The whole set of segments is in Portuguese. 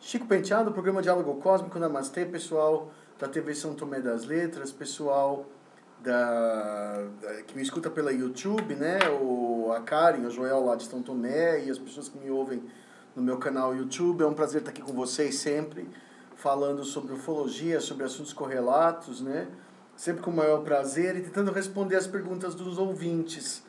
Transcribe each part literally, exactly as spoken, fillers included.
Chico Penteado, programa Diálogo Cósmico, Namastê, pessoal da T V São Tomé das Letras, pessoal da, da, que me escuta pela YouTube, né? O, a Karen, o Joel lá de São Tomé e as pessoas que me ouvem no meu canal YouTube. É um prazer estar aqui com vocês sempre, falando sobre ufologia, sobre assuntos correlatos, né? Sempre com o maior prazer e tentando responder as perguntas dos ouvintes.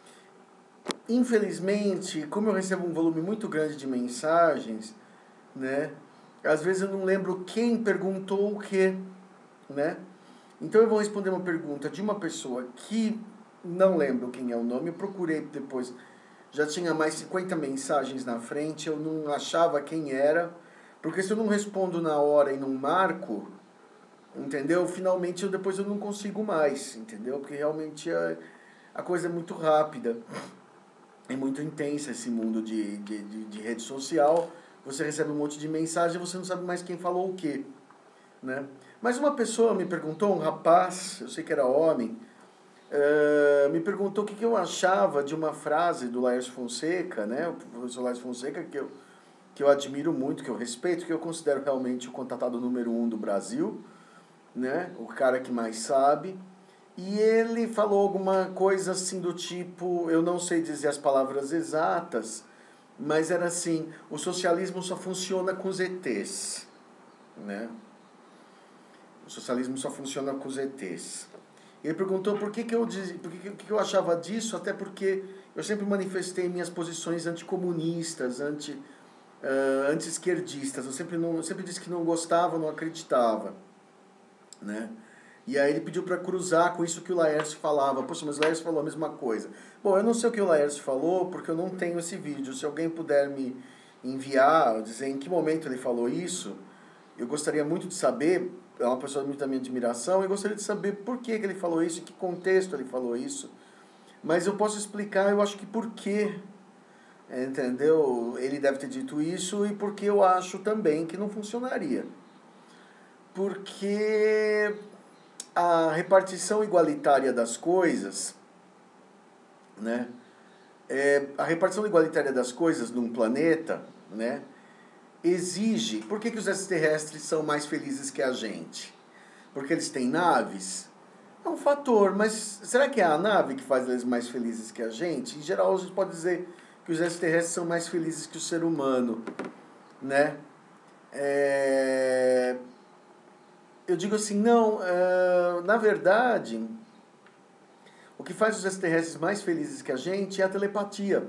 Infelizmente, como eu recebo um volume muito grande de mensagens, né? Às vezes eu não lembro quem perguntou o quê, né? Então eu vou responder uma pergunta de uma pessoa que não lembro quem é o nome, eu procurei depois, já tinha mais cinquenta mensagens na frente, eu não achava quem era, porque se eu não respondo na hora e não marco, entendeu? Finalmente eu, depois eu não consigo mais, entendeu? Porque realmente a, a coisa é muito rápida, é muito intensa esse mundo de, de, de, de rede social. Você recebe um monte de mensagem e você não sabe mais quem falou o quê, né? Mas uma pessoa me perguntou, um rapaz, eu sei que era homem, uh, me perguntou o que, que eu achava de uma frase do Laércio Fonseca, né? O professor Laércio Fonseca, que eu, que eu admiro muito, que eu respeito, que eu considero realmente o contatado número um do Brasil, né? O cara que mais sabe. E ele falou alguma coisa assim do tipo, eu não sei dizer as palavras exatas, mas era assim, o socialismo só funciona com os E Tês, né? O socialismo só funciona com os E Tês. Ele perguntou por que, que, eu, diz, por que, que eu achava disso, até porque eu sempre manifestei minhas posições anticomunistas, anti, uh, anti-esquerdistas. Eu sempre, não, eu sempre disse que não gostava, não acreditava, né? E aí ele pediu para cruzar com isso que o Laércio falava. Poxa, mas o Laércio falou a mesma coisa. Bom, eu não sei o que o Laércio falou, porque eu não tenho esse vídeo. Se alguém puder me enviar, dizer em que momento ele falou isso, eu gostaria muito de saber. É uma pessoa muito da minha admiração, e gostaria de saber por que, que ele falou isso, em que contexto ele falou isso. Mas eu posso explicar, eu acho que por quê, entendeu? Ele deve ter dito isso, e porque eu acho também que não funcionaria. Porque a repartição igualitária das coisas, né? É, a repartição igualitária das coisas num planeta, né? Exige... Por que, que os extraterrestres são mais felizes que a gente? Porque eles têm naves? É um fator, mas será que é a nave que faz eles mais felizes que a gente? Em geral, a gente pode dizer que os extraterrestres são mais felizes que o ser humano, né? É... Eu digo assim, não, uh, na verdade, o que faz os extraterrestres mais felizes que a gente é a telepatia.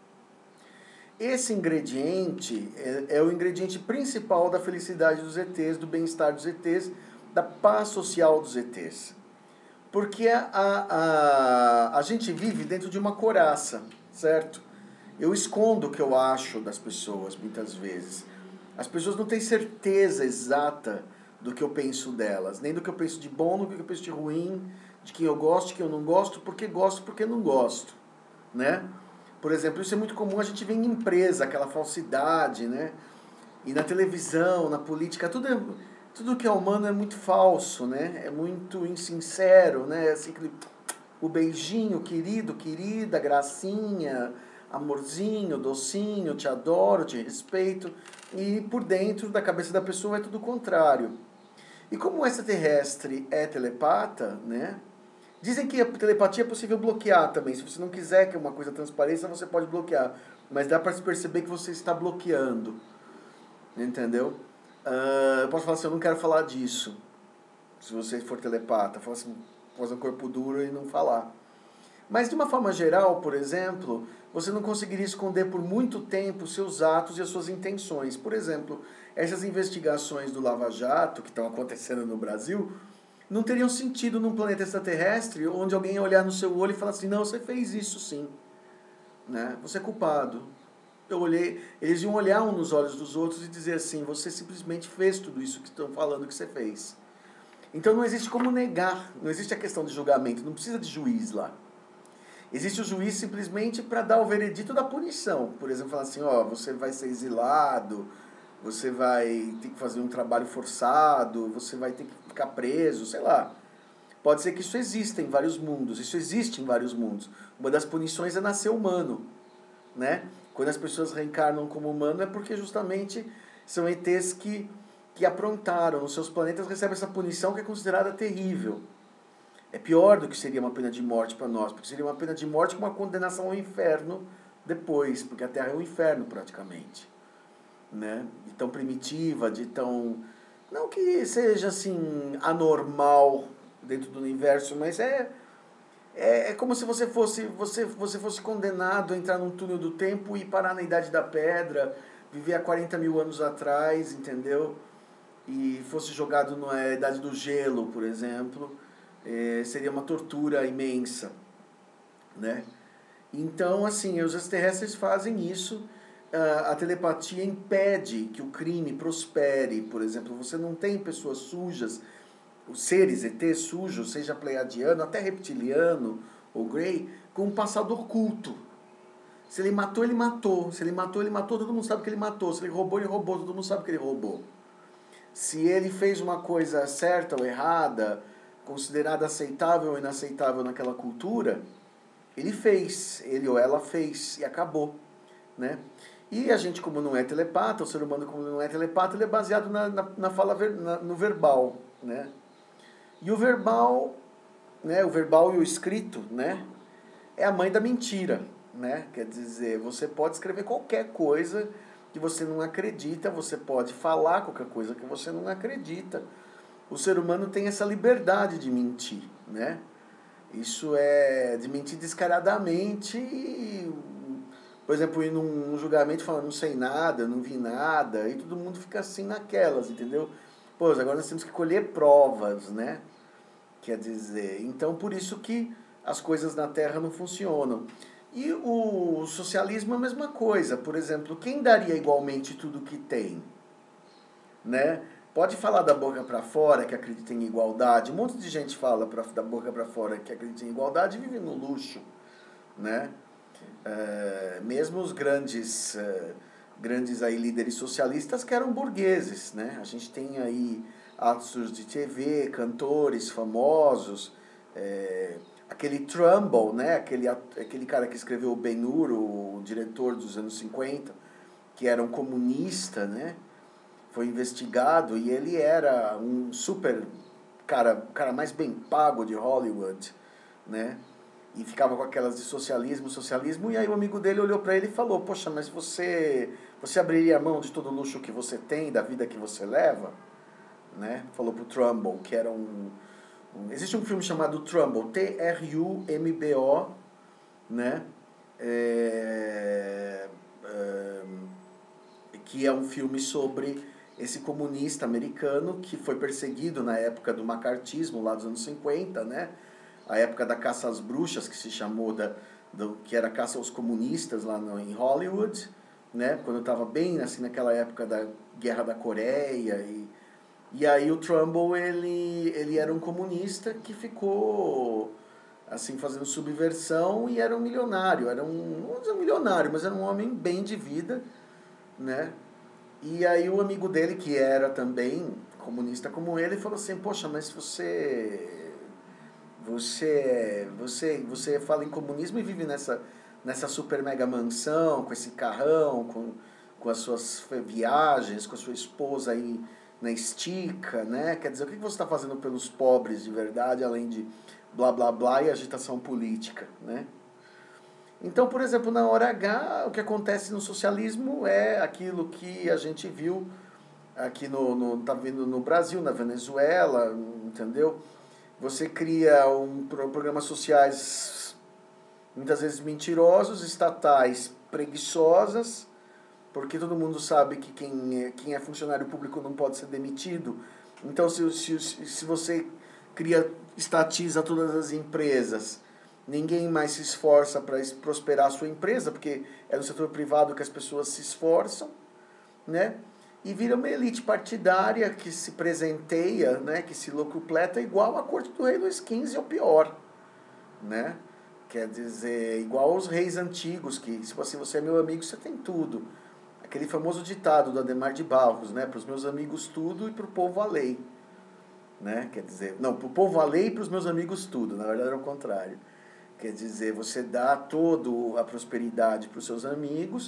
Esse ingrediente é, é o ingrediente principal da felicidade dos E Tês, do bem-estar dos E Tês, da paz social dos E Tês. Porque a, a, a gente vive dentro de uma coraça, certo? Eu escondo o que eu acho das pessoas, muitas vezes. As pessoas não têm certeza exata do que eu penso delas, nem do que eu penso de bom, do que eu penso de ruim, de quem eu gosto, de quem eu não gosto, porque gosto, porque não gosto, né? Por exemplo, isso é muito comum, a gente vê em empresa, aquela falsidade, né? E na televisão, na política, tudo, é, tudo que é humano é muito falso, né? É muito insincero, né? Assim, o beijinho, querido, querida, gracinha, amorzinho, docinho, te adoro, te respeito. E por dentro da cabeça da pessoa é tudo o contrário. E como o extraterrestre é telepata, né? Dizem que a telepatia é possível bloquear também. Se você não quiser que uma coisa transpareça, você pode bloquear. Mas dá para se perceber que você está bloqueando. Entendeu? Uh, eu posso falar assim, eu não quero falar disso. Se você for telepata, fala assim, fazer um corpo duro e não falar. Mas de uma forma geral, por exemplo, você não conseguiria esconder por muito tempo seus atos e as suas intenções. Por exemplo, essas investigações do Lava Jato que estão acontecendo no Brasil não teriam sentido num planeta extraterrestre onde alguém ia olhar no seu olho e falar assim, não, você fez isso sim, né? Você é culpado. Eu olhei, eles iam olhar um nos olhos dos outros e dizer assim, você simplesmente fez tudo isso que estão falando que você fez. Então não existe como negar, não existe a questão de julgamento, não precisa de juiz lá. Existe o juiz simplesmente para dar o veredito da punição. Por exemplo, falar assim, ó, você vai ser exilado, você vai ter que fazer um trabalho forçado, você vai ter que ficar preso, sei lá. Pode ser que isso exista em vários mundos, isso existe em vários mundos. Uma das punições é nascer humano, né? Quando as pessoas reencarnam como humano é porque justamente são E Tês que, que aprontaram nos seus planetas, recebem essa punição que é considerada terrível. É pior do que seria uma pena de morte para nós, porque seria uma pena de morte com uma condenação ao inferno depois, porque a Terra é um inferno praticamente. Né? De tão primitiva, de tão... Não que seja assim anormal dentro do universo, mas é, é, é como se você fosse, você, você fosse condenado a entrar num túnel do tempo e parar na Idade da Pedra, viver há quarenta mil anos atrás, entendeu? E fosse jogado na Idade do Gelo, por exemplo, é, seria uma tortura imensa, né? Então, assim, os extraterrestres fazem isso. A telepatia impede que o crime prospere, por exemplo. Você não tem pessoas sujas, os seres E Tês sujos, seja pleiadiano, até reptiliano ou Grey, com um passado oculto. Se ele matou, ele matou. Se ele matou, ele matou, todo mundo sabe que ele matou. Se ele roubou, ele roubou, todo mundo sabe que ele roubou. Se ele fez uma coisa certa ou errada, considerada aceitável ou inaceitável naquela cultura, ele fez, ele ou ela fez, e acabou, né? E a gente, como não é telepata, o ser humano, como não é telepata, ele é baseado na, na, na fala, ver, na, no verbal, né? E o verbal, né, o verbal e o escrito, né, é a mãe da mentira, né? Quer dizer, você pode escrever qualquer coisa que você não acredita, você pode falar qualquer coisa que você não acredita. O ser humano tem essa liberdade de mentir, né? Isso é de mentir descaradamente, por exemplo, ir num julgamento falando não sei nada, não vi nada, e todo mundo fica assim naquelas, entendeu? Pô, agora nós temos que colher provas, né? Quer dizer, então por isso que as coisas na Terra não funcionam. E o socialismo é a mesma coisa. Por exemplo, quem daria igualmente tudo que tem? Né? Pode falar da boca para fora que acredita em igualdade. Um monte de gente fala pra, da boca para fora que acredita em igualdade e vive no luxo, né? É, mesmo os grandes, é, grandes aí líderes socialistas que eram burgueses, né? A gente tem aí astros de T V, cantores famosos, é, aquele Trumbull, né? Aquele, aquele cara que escreveu o Ben-Hur, o diretor dos anos cinquenta, que era um comunista, né? Foi investigado e ele era um super cara, cara mais bem pago de Hollywood, né? E ficava com aquelas de socialismo, socialismo, e aí o amigo dele olhou para ele e falou: "Poxa, mas você você abriria a mão de todo o luxo que você tem, da vida que você leva?", né? Falou pro Trumbull, que era um, um existe um filme chamado Trumbull, T R U M B O, né? É, é, que é um filme sobre esse comunista americano que foi perseguido na época do macartismo, lá dos anos cinquenta, né? A época da caça às bruxas, que se chamou, da, do, que era caça aos comunistas lá no, em Hollywood, né? Quando estava bem assim, naquela época da Guerra da Coreia. E, e aí o Trumbull, ele, ele era um comunista que ficou assim, fazendo subversão e era um milionário. Era um, não vou dizer um milionário, mas era um homem bem de vida, né? E aí o amigo dele, que era também comunista como ele, falou assim: "Poxa, mas você você você você fala em comunismo e vive nessa nessa super mega mansão, com esse carrão, com com as suas viagens, com a sua esposa aí na estica, né? Quer dizer, o que você está fazendo pelos pobres de verdade, além de blá blá blá e agitação política, né?" Então, por exemplo, na hora H, o que acontece no socialismo é aquilo que a gente viu aqui no, no, tá vindo no Brasil, na Venezuela, entendeu? Você cria um programas sociais muitas vezes mentirosos, estatais preguiçosas, porque todo mundo sabe que quem é, quem é funcionário público não pode ser demitido. Então, se, se, se você cria, estatiza todas as empresas, ninguém mais se esforça para prosperar a sua empresa, porque é no setor privado que as pessoas se esforçam, né? E vira uma elite partidária que se presenteia, né? Que se locupleta igual a corte do rei Luís quinze ou pior, né? Quer dizer, igual aos reis antigos, que se assim, você é meu amigo, você tem tudo. Aquele famoso ditado do Adhemar de Barros, né? Para os meus amigos tudo e para o povo a lei. Né? Quer dizer, não, para o povo a lei e para os meus amigos tudo, na verdade era o contrário. Quer dizer, você dá toda a prosperidade para os seus amigos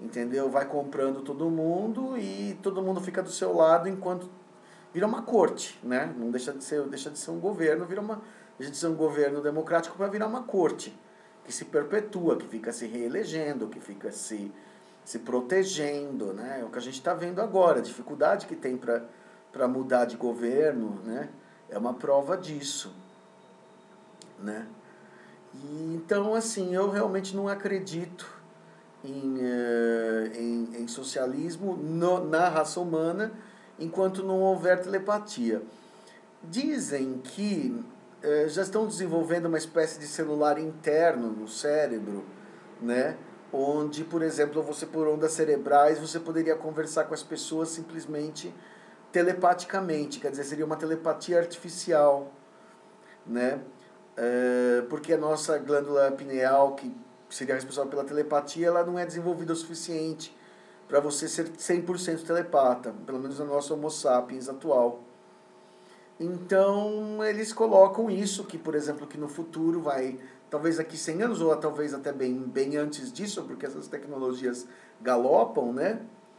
entendeu? Vai comprando todo mundo e todo mundo fica do seu lado enquanto vira uma corte, né? Não deixa de ser, deixa de ser um governo, vira uma, deixa de ser um governo democrático para virar uma corte que se perpetua, que fica se reelegendo, que fica se, se protegendo, né? É o que a gente está vendo agora, a dificuldade que tem para para mudar de governo, né? É uma prova disso, né? E, então, assim, eu realmente não acredito em, uh, em, em socialismo no, na raça humana enquanto não houver telepatia. Dizem que uh, já estão desenvolvendo uma espécie de celular interno no cérebro, né? Onde, por exemplo, você por ondas cerebrais, você poderia conversar com as pessoas simplesmente telepaticamente, quer dizer, seria uma telepatia artificial, né? Uh, porque a nossa glândula pineal, que seria responsável pela telepatia, ela não é desenvolvida o suficiente para você ser cem por cento telepata, pelo menos na nossa Homo sapiens atual. Então, eles colocam isso, que, por exemplo, que no futuro vai, talvez daqui cem anos, ou talvez até bem, bem antes disso, porque essas tecnologias galopam, né?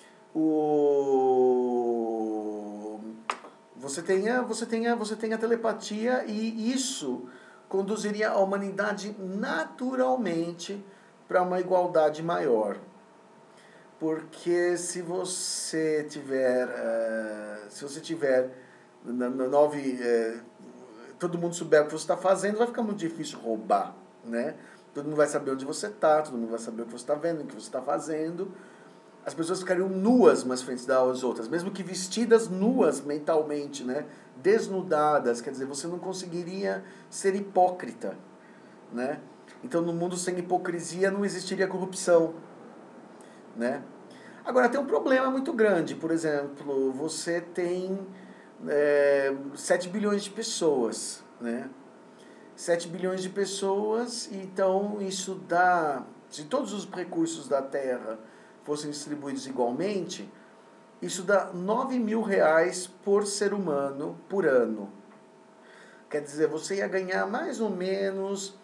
O... Você tem a, você tem a, você tem a telepatia e isso conduziria a humanidade naturalmente para uma igualdade maior. Porque se você tiver, uh, se você tiver na, na nove, uh, todo mundo souber o que você está fazendo, vai ficar muito difícil roubar, né? Todo mundo vai saber onde você está, todo mundo vai saber o que você está vendo, o que você está fazendo. As pessoas ficariam nuas umas frente das outras, mesmo que vestidas nuas mentalmente, né? Desnudadas, quer dizer, você não conseguiria ser hipócrita, né? Então, no mundo sem hipocrisia não existiria corrupção, né? Agora, tem um problema muito grande, por exemplo, você tem é, sete bilhões de pessoas, né? sete bilhões de pessoas, então isso dá, se todos os recursos da Terra fossem distribuídos igualmente, isso dá nove mil reais por ser humano por ano. Quer dizer, você ia ganhar mais ou menos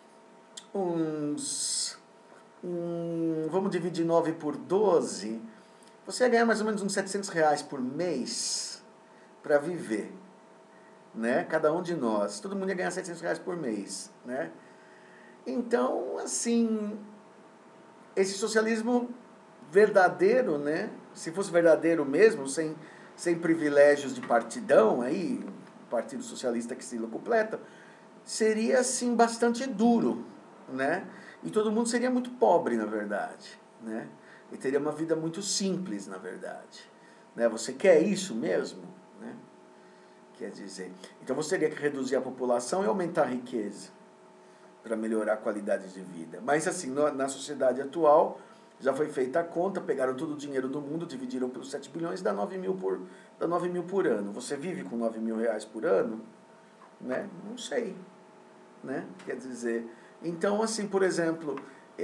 uns... Um, vamos dividir nove por doze, você ia ganhar mais ou menos uns setecentos reais por mês para viver. Né? Cada um de nós. Todo mundo ia ganhar setecentos reais por mês. Né? Então, assim, esse socialismo verdadeiro, né? Se fosse verdadeiro mesmo, sem, sem privilégios de partidão, aí, Partido Socialista que se completa, seria, assim, bastante duro, né? E todo mundo seria muito pobre, na verdade, né? E teria uma vida muito simples, na verdade. Né? Você quer isso mesmo? Né? Quer dizer, então você teria que reduzir a população e aumentar a riqueza para melhorar a qualidade de vida. Mas, assim, na sociedade atual, já foi feita a conta, pegaram todo o dinheiro do mundo, dividiram pelos sete bilhões, dá nove mil por, dá nove mil por ano. Você vive com nove mil reais por ano? Né? Não sei. Né? Quer dizer, então, assim, por exemplo,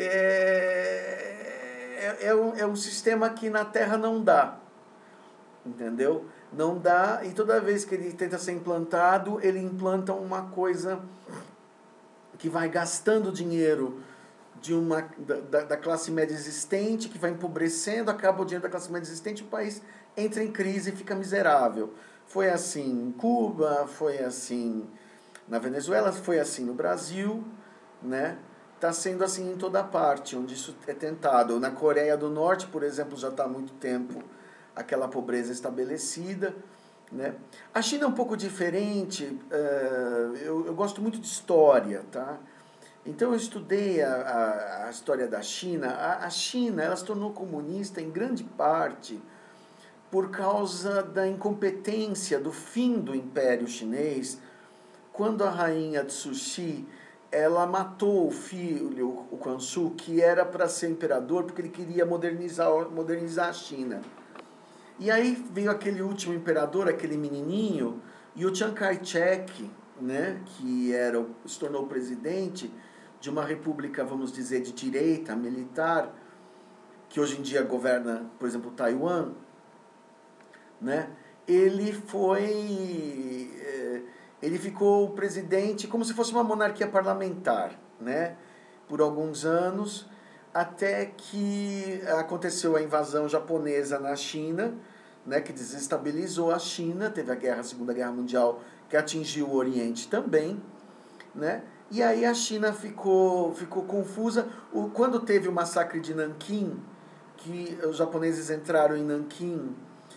é, é, é, um, é um sistema que na Terra não dá. Entendeu? Não dá, e toda vez que ele tenta ser implantado, ele implanta uma coisa que vai gastando dinheiro de uma, da, da classe média existente, que vai empobrecendo, acaba o dinheiro da classe média existente, o país entra em crise e fica miserável. Foi assim em Cuba, foi assim na Venezuela, foi assim no Brasil, né? Está sendo assim em toda parte, onde isso é tentado. Na Coreia do Norte, por exemplo, já está há muito tempo aquela pobreza estabelecida, né? A China é um pouco diferente, uh, eu, eu gosto muito de história, tá? Então eu estudei a, a, a história da China. A, a China ela se tornou comunista em grande parte por causa da incompetência do fim do Império Chinês, quando a rainha Cixi ela matou o filho, o Quanzhou, que era para ser imperador, porque ele queria modernizar, modernizar a China. E aí veio aquele último imperador, aquele menininho, e o Chiang Kai-shek, né, que era, se tornou presidente de uma república, vamos dizer, de direita, militar, que hoje em dia governa, por exemplo, Taiwan, né, ele foi... Ele ficou presidente como se fosse uma monarquia parlamentar, né, por alguns anos. até que aconteceu a invasão japonesa na China, né, que desestabilizou a China, teve a guerra, a Segunda Guerra Mundial, que atingiu o Oriente também, né? E aí a China ficou, ficou confusa. O, quando teve o massacre de Nanquim, que os japoneses entraram em Nanquim,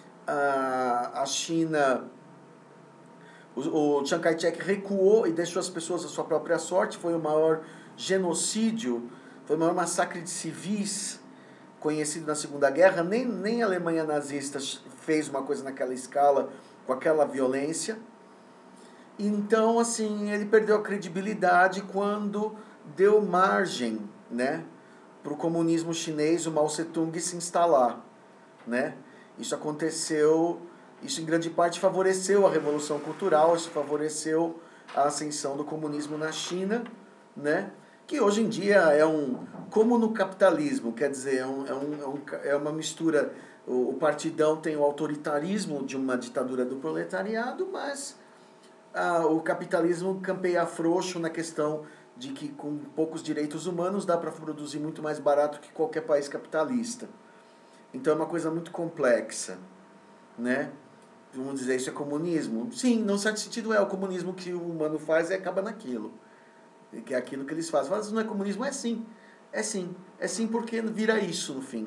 a, a China, o, o Chiang Kai-shek recuou e deixou as pessoas à sua própria sorte, foi o maior genocídio, foi o maior massacre de civis conhecido na Segunda Guerra. Nem, nem a Alemanha nazista fez uma coisa naquela escala, com aquela violência. Então, assim, ele perdeu a credibilidade quando deu margem, né, para o comunismo chinês, o Mao Tse-tung, se instalar, né? Isso aconteceu, isso em grande parte favoreceu a Revolução Cultural, isso favoreceu a ascensão do comunismo na China, né? Que hoje em dia é um, como no capitalismo, quer dizer, é, um, é, um, é, um, é uma mistura, o, o partidão tem o autoritarismo de uma ditadura do proletariado, mas ah, o capitalismo campeia frouxo na questão de que com poucos direitos humanos dá para produzir muito mais barato que qualquer país capitalista. Então é uma coisa muito complexa, né? Vamos dizer, isso é comunismo? Sim, num certo sentido é. O comunismo que o humano faz e acaba naquilo. Que é aquilo que eles fazem. Mas não é comunismo? É sim. É sim. É sim porque vira isso no fim.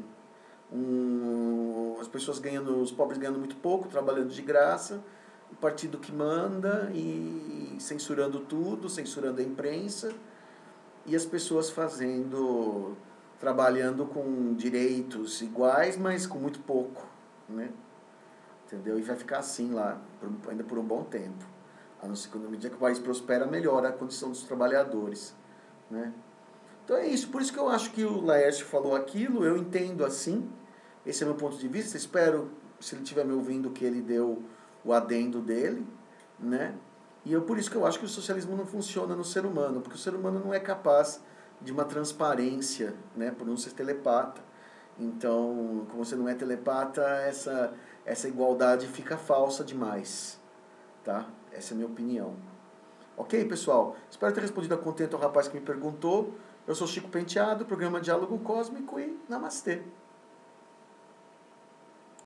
Um, as pessoas ganhando, os pobres ganhando muito pouco, trabalhando de graça, o partido que manda e censurando tudo, censurando a imprensa, e as pessoas fazendo, trabalhando com direitos iguais, mas com muito pouco, né? Entendeu? E vai ficar assim lá, por, ainda por um bom tempo. A não ser que, na medida que o país prospera, melhora a condição dos trabalhadores, né? Então é isso, por isso que eu acho que o Laércio falou aquilo, eu entendo assim, esse é o meu ponto de vista, espero, se ele estiver me ouvindo, que ele deu o adendo dele, né? E eu, por isso que eu acho que o socialismo não funciona no ser humano, porque o ser humano não é capaz de uma transparência, né, por não ser telepata. Então, como você não é telepata, essa, essa igualdade fica falsa demais, tá? Essa é a minha opinião. Ok, pessoal? Espero ter respondido a contento ao rapaz que me perguntou. Eu sou Chico Penteado, programa Diálogo Cósmico e Namastê.